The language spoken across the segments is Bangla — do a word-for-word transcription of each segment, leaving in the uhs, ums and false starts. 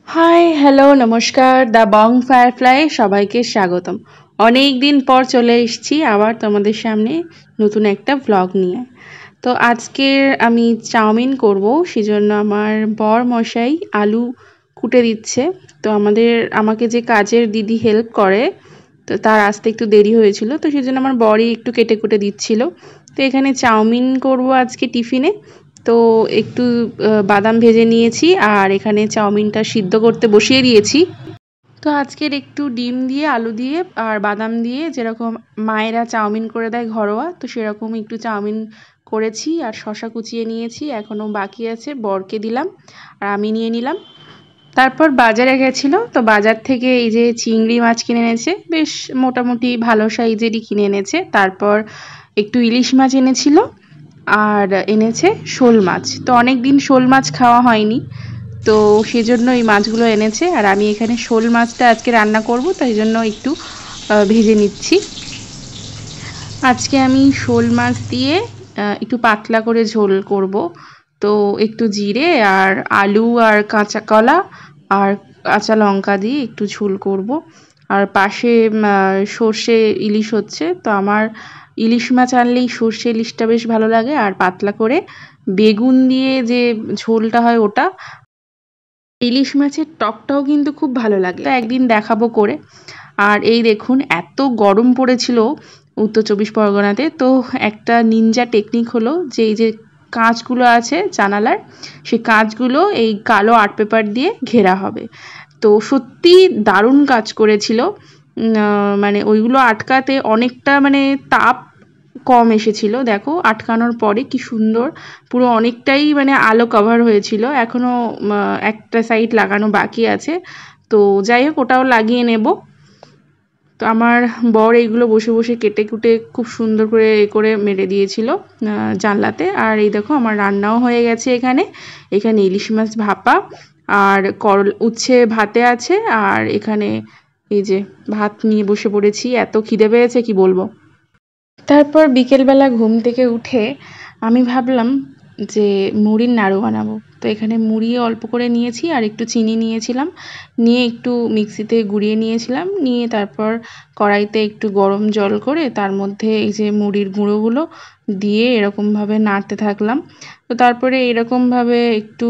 হাই হ্যালো নমস্কার দ্য বং ফায়ারফ্লাই সবাইকে স্বাগতম। অনেক দিন পর চলে এসেছি আবার তোমাদের সামনে নতুন একটা ভ্লগ নিয়ে। তো আজকের আমি চাউমিন করব, সেজন্য আমার বর মশাই আলু কুটে দিচ্ছে। তো আমাদের আমাকে যে কাজের দিদি হেল্প করে, তো তার আসতে একটু দেরি হয়েছিল, তো সেজন্য আমার বরই একটু কেটে কুটে দিচ্ছিল। তো এখানে চাউমিন করব আজকে টিফিনে। তো একটু বাদাম ভেজে নিয়েছি আর এখানে চাউমিনটা সিদ্ধ করতে বসিয়ে দিয়েছি। তো আজকের একটু ডিম দিয়ে আলু দিয়ে আর বাদাম দিয়ে যেরকম মায়েরা চাউমিন করে দেয় ঘরোয়া, তো সেরকম একটু চাউমিন করেছি আর শসা কুচিয়ে নিয়েছি, এখনও বাকি আছে, বরকে দিলাম আর আমি নিয়ে নিলাম। তারপর বাজারে গেছিলো, তো বাজার থেকে এই যে চিংড়ি মাছ কিনে এনেছে, বেশ মোটামুটি ভালো সাইজেরই কিনে এনেছে। তারপর একটু ইলিশ মাছ এনেছিল আর এনেছে শোল মাছ। তো অনেক দিন শোল মাছ খাওয়া হয়নি, তো সেজন্য এই মাছগুলো এনেছে। আর আমি এখানে শোল মাছটা আজকে রান্না করব, তাই জন্য একটু ভেজে নিচ্ছি। আজকে আমি শোল মাছ দিয়ে একটু পাতলা করে ঝোল করব। তো একটু জিরে আর আলু আর কাঁচা কলা আর কাঁচা লঙ্কা দিয়ে একটু ঝোল করব। আর পাশে সর্ষে ইলিশ হচ্ছে, তো আমার ইলিশ মাছ আনলেই সর্ষে ইলিশটা বেশ ভালো লাগে, আর পাতলা করে বেগুন দিয়ে যে ঝোলটা হয় ওটা। ইলিশ মাছের টকটাও কিন্তু খুব ভালো লাগে, তো একদিন দেখাবো করে। আর এই দেখুন, এত গরম পড়েছিল উত্তর চব্বিশ পরগনাতে, তো একটা নিনজা টেকনিক হলো যে এই যে কাঁচগুলো আছে জানালার, সেই কাঁচগুলো এই কালো আর্ট পেপার দিয়ে ঘেরা হবে। তো সত্যি দারুণ কাজ করেছিল, মানে ওইগুলো আটকাতে অনেকটা মানে তাপ কম এসেছিল। দেখো আটকানোর পরে কি সুন্দর পুরো অনেকটাই মানে আলো কভার হয়েছিল। এখনও একটা সাইড লাগানো বাকি আছে, তো যাই হোক ওটাও লাগিয়ে নেব। তো আমার বর এইগুলো বসে বসে কেটে কুটে খুব সুন্দর করে এ করে মেরে দিয়েছিল জানলাতে। আর এই দেখো আমার রান্নাও হয়ে গেছে। এখানে এখানে ইলিশ মাছ ভাপা আর করল উচ্ছে ভাতে আছে, আর এখানে এই যে ভাত নিয়ে বসে পড়েছি, এত খিদে পেয়েছে কি বলবো। তারপর বিকেলবেলা ঘুম থেকে উঠে আমি ভাবলাম যে মুড়ির নাড়ু বানাবো। তো এখানে মুড়ি অল্প করে নিয়েছি আর একটু চিনি নিয়েছিলাম, নিয়ে একটু মিক্সিতে গুঁড়িয়ে নিয়েছিলাম, নিয়ে তারপর কড়াইতে একটু গরম জল করে তার মধ্যে এই যে মুড়ির গুঁড়োগুলো দিয়ে এরকমভাবে নাড়তে থাকলাম। তো তারপরে এরকমভাবে একটু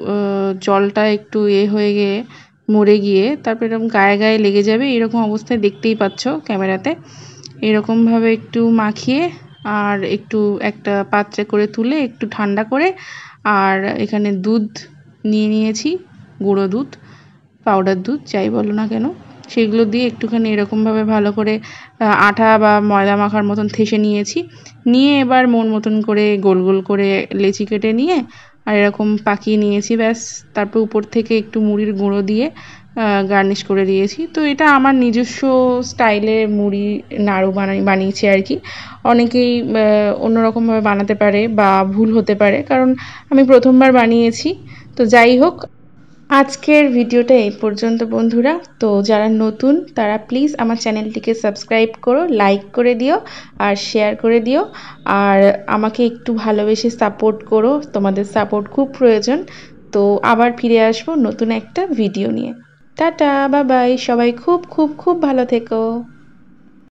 জলটা একটু এ হয়ে গিয়ে মরে গিয়ে তারপর এরকম গায়ে গায়ে লেগে যাবে, এরকম অবস্থায় দেখতেই পাচ্ছ ক্যামেরাতে। এরকমভাবে একটু মাখিয়ে আর একটু একটা পাত্রে করে তুলে একটু ঠান্ডা করে, আর এখানে দুধ নিয়ে নিয়েছি, গুঁড়ো দুধ পাউডার দুধ যাই বলো না কেন, সেগুলো দিয়ে একটুখানি এরকমভাবে ভালো করে আঠা বা ময়দা মাখার মতন ঠেসে নিয়েছি। নিয়ে এবার মন মতন করে গোল গোল করে লেচি কেটে নিয়ে আর এরকম পাকিয়ে নিয়েছি, ব্যাস। তারপর উপর থেকে একটু মুড়ির গুঁড়ো দিয়ে গার্নিশ করে দিয়েছি। তো এটা আমার নিজস্ব স্টাইলে মুড়ি নাড়ু বানাই বানিয়েছি আর কি। অনেকেই অন্যরকমভাবে বানাতে পারে বা ভুল হতে পারে, কারণ আমি প্রথমবার বানিয়েছি। তো যাই হোক, আজকের ভিডিওটা এই পর্যন্ত বন্ধুরা। তো যারা নতুন তারা প্লিজ আমার চ্যানেলটিকে সাবস্ক্রাইব করো, লাইক করে দিও আর শেয়ার করে দিও, আর আমাকে একটু ভালোবেসে সাপোর্ট করো, তোমাদের সাপোর্ট খুব প্রয়োজন। তো আবার ফিরে আসবো নতুন একটা ভিডিও নিয়ে। টাটা, বাই বাই, সবাই খুব খুব খুব ভালো থেকো।